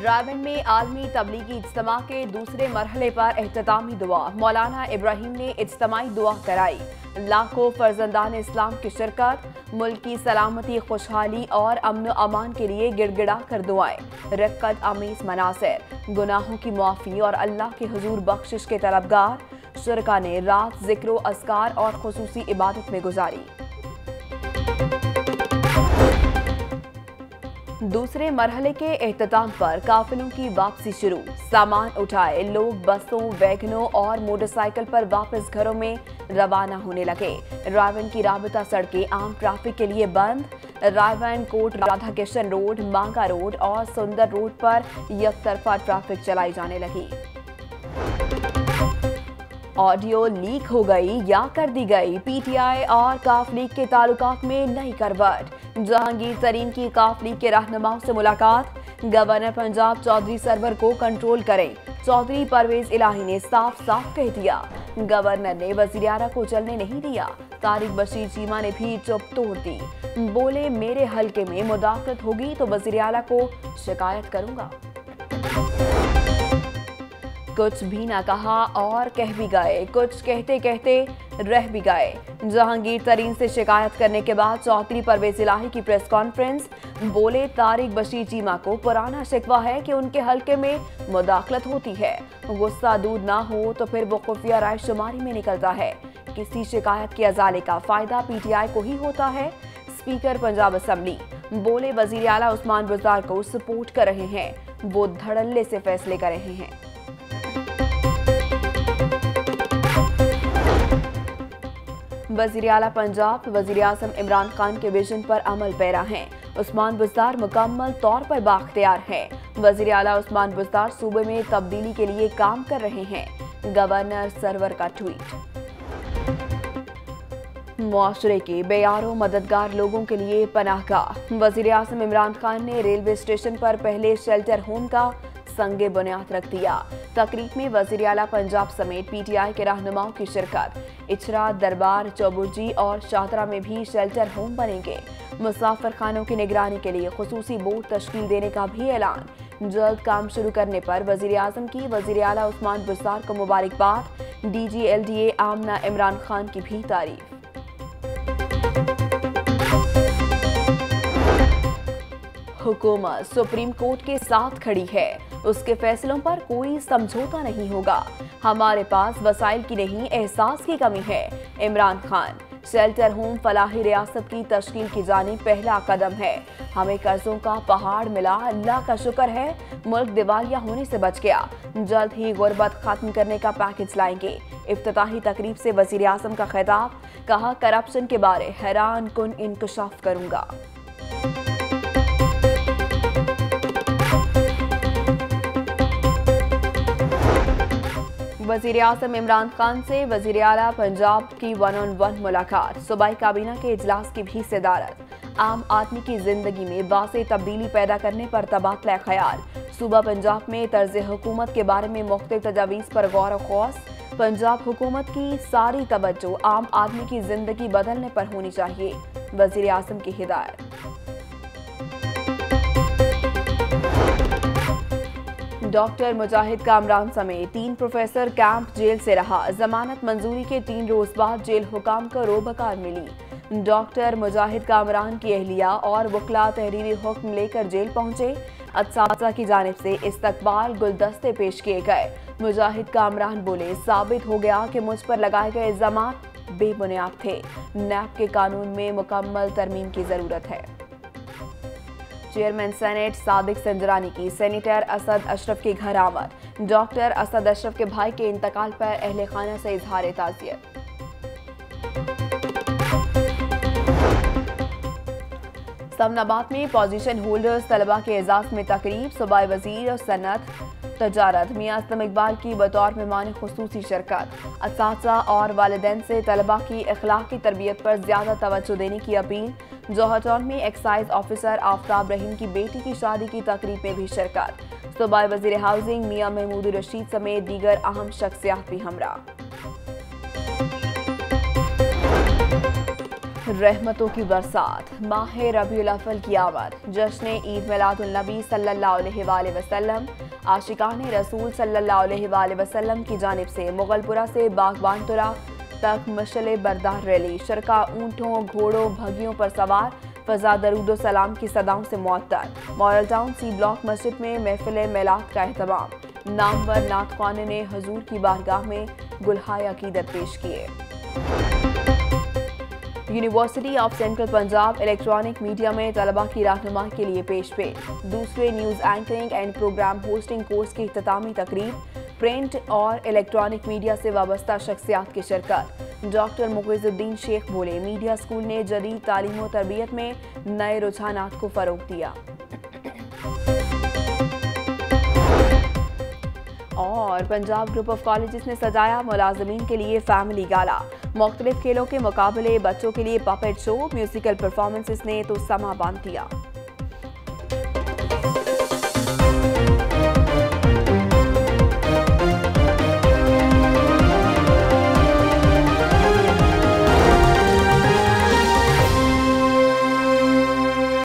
रायबंद में आलमी तबलीगी इज्तिमा के दूसरे मरहले पर एहततामी दुआ। मौलाना इब्राहिम ने इज्तिमाई दुआ कराई। लाखों फर्जंदान इस्लाम की शिरकत। मुल्क की सलामती, खुशहाली और अमन अमान के लिए गिड़गिड़ा कर दुआएं। रक्कत आमीज मनासिर, गुनाहों की मुआफ़ी और अल्लाह के हुजूर बख्शिश के तलबगार। शुरका ने रात ज़िक्र, अस्कार और खुसूसी इबादत में गुजारी। दूसरे मरहले के एहतताम पर काफिलों की वापसी शुरू। सामान उठाए लोग बसों, वैगनों और मोटरसाइकिल पर वापस घरों में रवाना होने लगे। रायबंद की राबता सड़कें आम ट्रैफिक के लिए बंद। रायबंद कोट, राधा किशन रोड, मांगा रोड और सुंदर रोड पर यकतरफा ट्रैफिक चलाई जाने लगी। ऑडियो लीक हो गई या कर दी गई। पीटीआई और काफ लीग के ताल्लुकात में नई करवट। जहांगीर तरीन की काफ लीग के रहनुमाओं से मुलाकात। गवर्नर पंजाब चौधरी सरवर को कंट्रोल करें। चौधरी परवेज इलाही ने साफ साफ कह दिया। गवर्नर ने वजीर आला को चलने नहीं दिया। तारिक बशीर चीमा ने भी चुप तोड़ दी। बोले, मेरे हलके में मुदाखलत होगी तो वजीर आला को शिकायत करूंगा। कुछ भी ना कहा और कह भी गए, कुछ कहते कहते रह भी गए। जहांगीर तरीन से शिकायत करने के बाद चौधरी परवेज इलाही की प्रेस कॉन्फ्रेंस। बोले, तारिक बशीर चीमा को पुराना शिकवा है कि उनके हलके में मुदाखलत होती है। गुस्सा दूर ना हो तो फिर वो खुफिया राय शुमारी में निकलता है। किसी शिकायत के अजाले का फायदा पीटीआई को ही होता है। स्पीकर पंजाब असम्बली बोले, वजीर आला उस्मान बुज़दार को सपोर्ट कर रहे हैं, वो धड़ल्ले से फैसले कर रहे हैं। वज़ीर आला पंजाब वज़ीर आज़म इमरान खान के विजन पर अमल पैरा हैं। उस्मान बुज़दार मुकम्मल तौर पर बाख्तियार हैं। वज़ीर आला उस्मान बुज़दार सूबे में तब्दीली के लिए काम कर रहे हैं। गवर्नर सरवर का ट्वीट। मुआशरे के बेयारों मददगार लोगों के लिए पनाहगाह। वज़ीर आज़म इमरान खान ने रेलवे स्टेशन पर पहले शेल्टर होम का संगे बुनियाद रख दिया। तकरीब में वज़ीर आला पंजाब समेत पीटीआई के रहनुमाओं की शिरकत। इचरा, दरबार, चौबुर्जी और शाहतरा में भी शेल्टर होम बनेंगे। मुसाफिर खानों की निगरानी के लिए खुसूसी बोर्ड तश्कील देने का भी ऐलान। जल्द काम शुरू करने पर वज़ीर आज़म की वज़ीर आला उस्मान बुज़दार को मुबारकबाद। DGLDA आमना इमरान खान की भी तारीफ। हुकूमत सुप्रीम कोर्ट के साथ खड़ी है। उसके फैसलों पर कोई समझौता नहीं होगा। हमारे पास वसाइल की नहीं, एहसास की कमी है। इमरान खान, शेल्टर होम फलाही रियासत की तश्कील की जानिब पहला कदम है। हमें कर्जों का पहाड़ मिला, अल्लाह का शुक्र है मुल्क दिवालिया होने से बच गया। जल्द ही गुर्बत खत्म करने का पैकेज लाएंगे। इफ्तिताही तकरीब से वज़ीर आज़म का खिताब। कहा, करप्शन के बारे हैरान कुन इंकशाफ करूंगा। वज़ीर आज़म इमरान खान से वज़ीर आला पंजाब की 1-on-1 मुलाकात। सूबाई काबीना के इजलास की भी सदारत। आम आदमी की जिंदगी में वाज़ेह तब्दीली पैदा करने पर तबादला ख्याल। सूबा पंजाब में तर्ज हुकूमत के बारे में मुख्तलिफ तजावीज़ पर गौर व खौस। पंजाब हुकूमत की सारी तवज्जो आम आदमी की जिंदगी बदलने पर होनी चाहिए। वज़ीर आज़म की हिदायत। डॉक्टर मुजाहिद कामरान समेत 3 प्रोफेसर कैंप जेल से रहा। जमानत मंजूरी के 3 रोज बाद जेल हुकाम को रोबकार मिली। डॉक्टर मुजाहिद कामरान की अहलिया और वकला तहरीरी हुक्म लेकर जेल पहुंचे। असातिज़ा की जानिब से इस्तकबाल गुलदस्ते पेश किए गए। मुजाहिद कामरान बोले, साबित हो गया कि मुझ पर लगाए गए इल्जामात बेबुनियाद थे। NAB के कानून में मुकम्मल तरमीम की जरूरत है। चेयरमैन सेनेट सादिक संजरानी की सेनेटर असद अशरफ के घर आमद। डॉक्टर असद अशरफ के भाई के इंतकाल पर अहले खाना से इजहार ताज़ियत। समनाबाद में पोजीशन होल्डर्स तलबा के एजाज में तकरीब। सूबाई वजीर और सनत तजारत मियां अल्लामा इकबाल की बतौर मेहमान खुसूसी शिरकत। असातिज़ा और वालिदैन से तलबा की अखलाकी तरबियत पर ज्यादा तवज्जो देने की अपील। जौहर टाउन में एक्साइज ऑफिसर आफ्ताब रहीम की बेटी की शादी की तकरीब में भी शिरकत। सूबाई वजीर हाउसिंग मियां महमूद रशीद समेत दीगर अहम शख्सियात भी हमरा। रहमतों की बरसात, माह रबीउल अव्वल की आमद, जश्न ईद मिलादुन नबी सल्लल्लाहु अलैहि वसल्लम, आशिकाने रसूल सल्लल्लाहु अलैहि वसल्लम की जानिब से मुगलपुरा से बागबानतुरा तक मशले बरदार रैली, शरका ऊँटों घोड़ों भगियों पर सवार, फजा दरूदो सलाम की सदाओं से मुअत्तर। मॉडल टाउन सी ब्लॉक मस्जिद में महफिल मिलाद का एहतमाम, नामवर नातख्वान ने हजूर की बारगाह में गुलहाय अकीदत पेश किए। University of central Punjab electronic media में तलबा की रहनुमाई के लिए पेश दूसरे news anchoring and programme hosting course की इख्तितामी तकरीब, प्रिंट और इलेक्ट्रॉनिक मीडिया से वाबस्ता शख्सियात की शिरकत। डॉक्टर मुगीजुद्दीन शेख बोले, मीडिया स्कूल ने जदीद तालीम और तरबियत में नए रुझानात को फ़रोग दिया। और पंजाब ग्रुप ऑफ कॉलेजेस ने सजाया मुलाजमीन के लिए फैमिली गाला, मुख्तलिफ खेलों के मुकाबले, बच्चों के लिए पपेट शो, म्यूजिकल परफॉर्मेंसेस ने तो समा बांध दिया।